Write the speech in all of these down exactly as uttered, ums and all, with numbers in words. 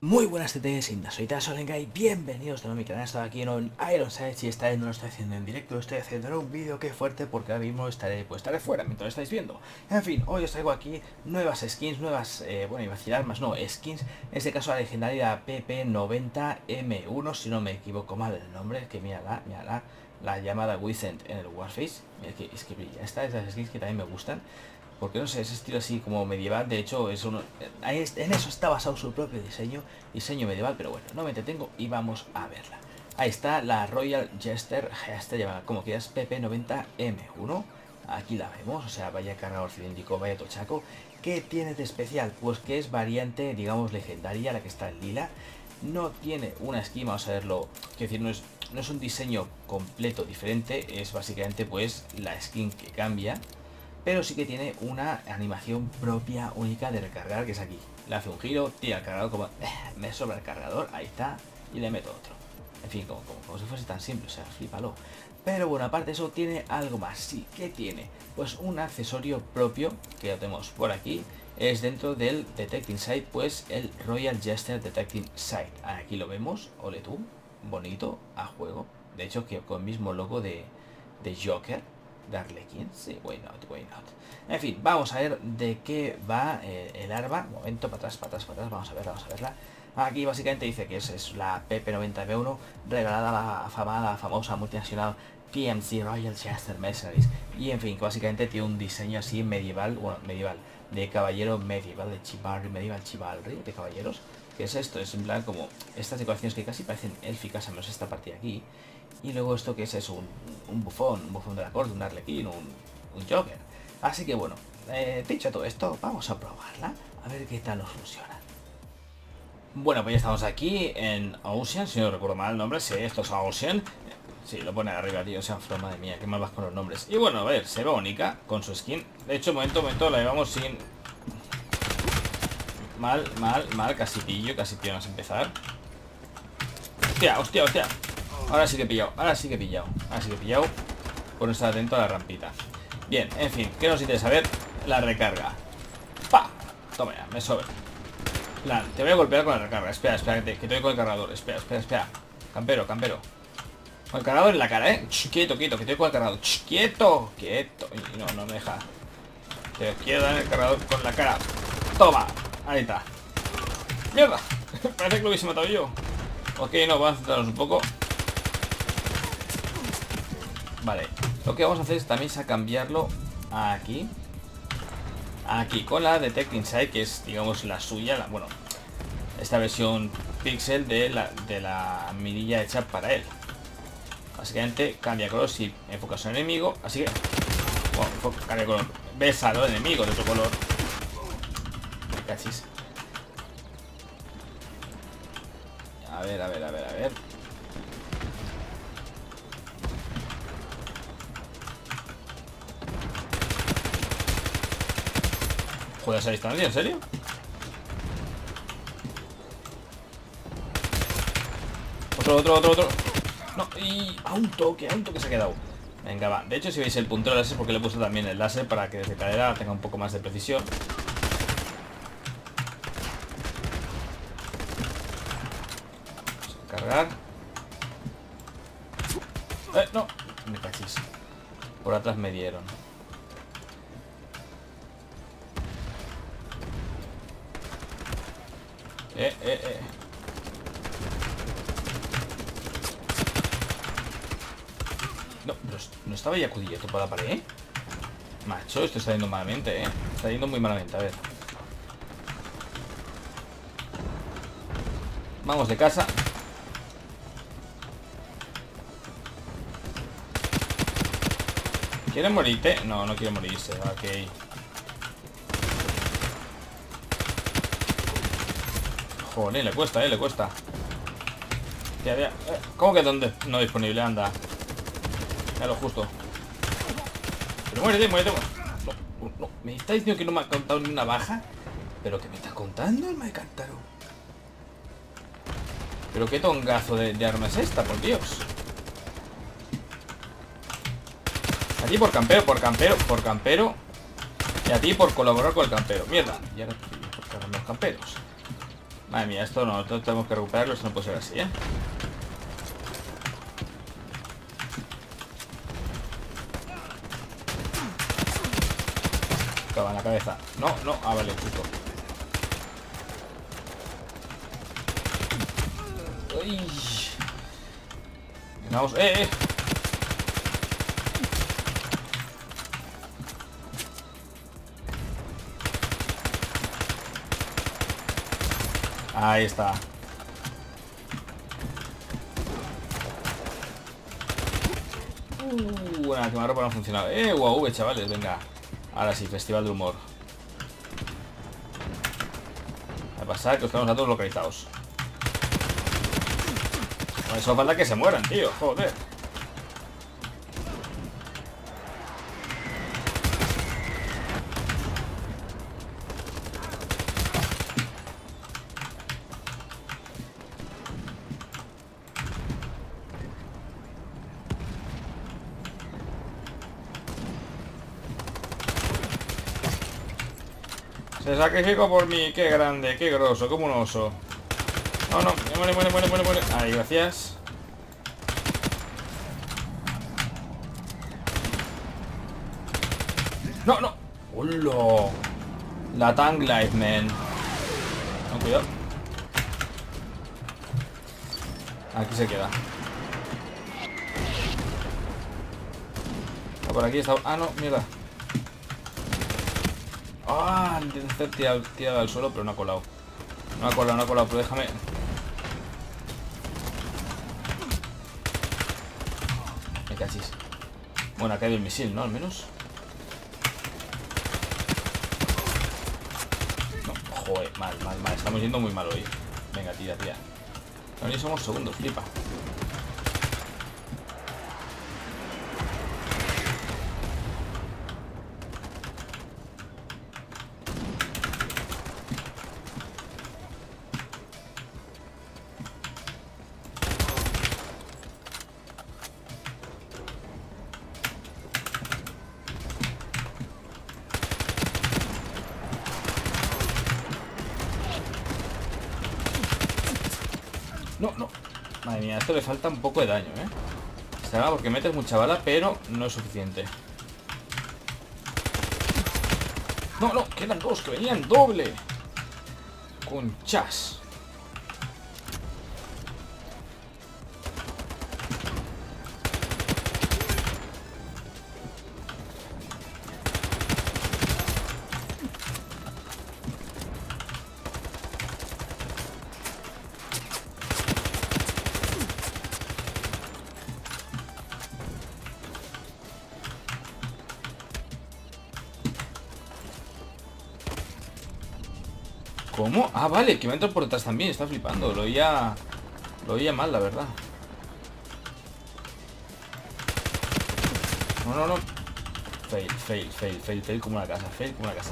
Muy buenas T T, soy Tasolenga y bienvenidos de nuevo a mi canal. Estoy aquí en un Ironsights y esta vez no lo estoy haciendo en directo, lo estoy haciendo en un vídeo. Que fuerte, porque ahora mismo estaré, pues estaré fuera mientras lo estáis viendo. En fin, hoy os traigo aquí nuevas skins, nuevas, eh, bueno, iba a decir armas, no, skins. En este caso la legendaria P P noventa M uno, si no me equivoco mal el nombre, que mírala, mírala, la llamada Wizened en el Warface. Mira que, es que brilla, esta es de las skins que también me gustan. Porque no sé, ese estilo así como medieval, de hecho es uno, en eso está basado su propio diseño, diseño medieval, pero bueno, no me entretengo y vamos a verla. Ahí está la Royal Jester, esta llama como quieras, P P noventa M uno, aquí la vemos, o sea, vaya cargador cilíndrico, vaya tochaco. ¿Qué tiene de especial? Pues que es variante, digamos, legendaria, la que está en lila. No tiene una skin, vamos a verlo, quiero decir, no es, no es un diseño completo diferente, es básicamente pues la skin que cambia. Pero sí que tiene una animación propia, única de recargar, que es aquí. Le hace un giro, tira el cargador como... Eh, me sobra el cargador, ahí está, y le meto otro. En fin, como, como, como si fuese tan simple, o sea, flipalo. Pero bueno, aparte de eso, tiene algo más. Sí, ¿qué tiene? Pues un accesorio propio, que lo tenemos por aquí. Es dentro del Detecting Sight, pues el Royal Jester Detecting Sight. Aquí lo vemos, ole tú, bonito, a juego. De hecho, que con el mismo logo de, de Joker. De Arlequín, sí, why not, why not. En fin, vamos a ver de qué va eh, el arma. Un momento, para atrás, para atrás, para atrás, vamos a verla, vamos a verla. Aquí básicamente dice que es, es la P P noventa M uno, regalada a la afamada, famosa multinacional T M C Royal Jester Mercenaries. Y en fin, que básicamente tiene un diseño así medieval, bueno, medieval, de caballero medieval, de chivalry, medieval chivalry, de caballeros. ¿Qué es esto? Es en plan como estas decoraciones que casi parecen élficas, al menos esta parte de aquí. Y luego esto que es eso, un, un bufón, un bufón de la corte, un arlequín, un, un Joker. Así que bueno, eh, dicho todo esto, vamos a probarla, a ver qué tal nos funciona. Bueno, pues ya estamos aquí en Ocean, si no recuerdo mal el nombre, sí, esto es Ocean. Sí, lo pone arriba, tío, o sea, madre mía, qué mal vas con los nombres. Y bueno, a ver, se ve bonita con su skin. De hecho, momento, momento, la llevamos sin... Mal, mal, mal, casi pillo, casi pillo, vamos a empezar. Hostia, hostia, hostia. Ahora sí que he pillado, ahora sí que he pillado, ahora sí que he pillado. Por no estar atento a la rampita. Bien, en fin, ¿qué nos interesa ver? La recarga. ¡Pa! Toma ya, me sobra. Plan, te voy a golpear con la recarga. Espera, espera, que te, que te doy con el cargador. Espera, espera, espera. Campero, campero. Con el cargador en la cara, ¿eh? Ch, quieto, quieto, que te doy con el cargador. Ch, quieto, quieto. Y no, no me deja. Te quiero dar el cargador con la cara. Toma, ahí está. ¡Mierda! Parece que lo hubiese matado yo. Ok, no, vamos a centrarnos un poco. Vale, lo que vamos a hacer es también a cambiarlo aquí. Aquí, con la Detecting Sight, que es, digamos, la suya, la, bueno, esta versión pixel de la, de la mirilla hecha para él. Básicamente cambia color si enfocas a un enemigo, así que, bueno, cambia color, ves al enemigo de otro color. Me cachis. A ver, a ver, a ver, a ver. ¿Joder esa distancia? ¿En serio? Otro, otro, otro, otro. No, y a un toque, a un toque se ha quedado. Venga, va. De hecho, si veis el puntero láser, porque le he puesto también el láser para que desde cadera tenga un poco más de precisión. Vamos a cargar. Eh, no. Me cachis. Por atrás me dieron. Eh, eh, eh. No, pero no estaba ya cudillo para la pared, ¿eh? Macho, esto está yendo malamente, ¿eh? Está yendo muy malamente, a ver. Vamos de casa. ¿Quieres morirte? No, no quiero morirse, ok. Joder, le cuesta, eh, le cuesta. Ya, ya. ¿Cómo que dónde? No disponible, anda. Ya lo justo. Pero muérete, muérete. No, no, ¿me está diciendo que no me ha contado ni una baja? ¿Pero qué me está contando el Maecántaro? ¿Pero qué tongazo de, de arma es esta, por Dios? A ti por campero, por campero, por campero. Y a ti por colaborar con el campero. Mierda. Y ahora por cargar los camperos. Madre mía, esto no, esto tenemos que recuperarlo, esto no puede ser así, ¿eh? Toma, en la cabeza. No, no, ah, vale, justo. Uy. Vamos, eh, eh. Ahí está. Uh, buena, quemarropa no ha funcionado. Eh, U A V, chavales, venga. Ahora sí, festival de humor. Va a pasar que os quedamos a todos localizados. No, eso falta que se mueran, tío, joder. Se sacrificó por mí, qué grande, qué grosso, como un oso. No, no, muere, muere, muere, muere, muere. Ahí, gracias. No, no. ¡Hola! La Tank Life, man. No, cuidado. Aquí se queda. Ah, por aquí está. Ah, no, mierda. Ah, intenté hacer tirado, tirado al suelo, pero no ha colado. No ha colado, no ha colado, pero déjame. Me cachis. Bueno, ha caído el misil, ¿no? Al menos. No, joder, mal, mal, mal. Estamos yendo muy mal hoy. Venga, tira, tira. Ahora ni somos segundos, flipa. No, no. Madre mía, esto le falta un poco de daño, ¿eh? Será porque metes mucha bala, pero no es suficiente. No, no, quedan dos, que venían doble. Conchas. ¿Cómo? Ah, vale, que me entra por detrás también. Está flipando. Lo oía... Lo oía mal, la verdad. No, no, no. Fail, fail, fail, fail, fail como una casa. Fail como una casa.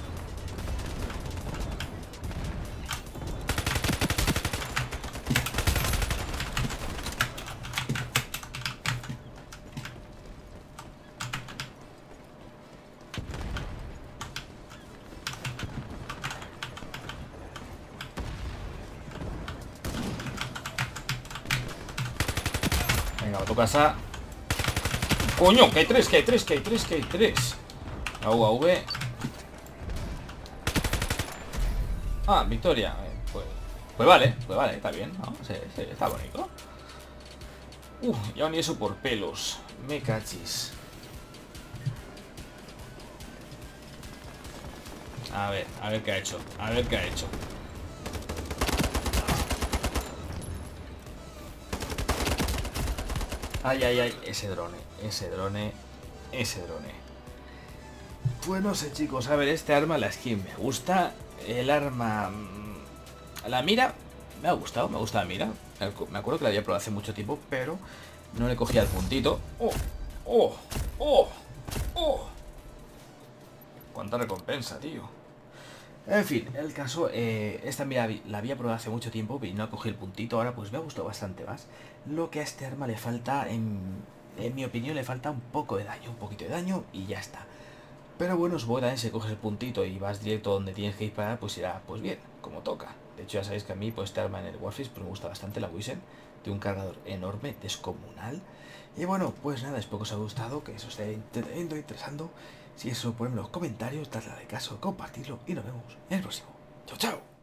Venga, va a tu casa. ¡Coño! Que hay tres, que hay tres, que hay tres, que hay tres. La U A V. Ah, victoria. Eh, pues, pues vale, pues vale, está bien, ¿no? Sí, sí, está bonito. Uh, ya ni eso por pelos. Me cachis. A ver, a ver qué ha hecho. A ver qué ha hecho. Ay, ay, ay, ese drone, ese drone, ese drone. Pues no sé, chicos, a ver, este arma, la skin me gusta. El arma... La mira, me ha gustado, me gusta la mira. Me acuerdo que la había probado hace mucho tiempo, pero no le cogía el puntito. ¡Oh! ¡Oh! ¡Oh! ¡Oh! ¡Cuánta recompensa, tío! En fin, el caso, eh, esta mira la había probado hace mucho tiempo y no cogí el puntito, ahora pues me ha gustado bastante más. Lo que a este arma le falta, en, en mi opinión, le falta un poco de daño, un poquito de daño y ya está. Pero bueno, supongo que también si coges el puntito y vas directo donde tienes que disparar, pues irá pues bien, como toca. De hecho ya sabéis que a mí pues este arma en el Warface pues me gusta bastante, la Wizen. Tiene un cargador enorme, descomunal. Y bueno, pues nada, espero que os haya gustado, que eso esté entreteniendo, interesando. Si eso, ponedme en los comentarios, dadle a like caso, compartirlo y nos vemos en el próximo. Chao, chao.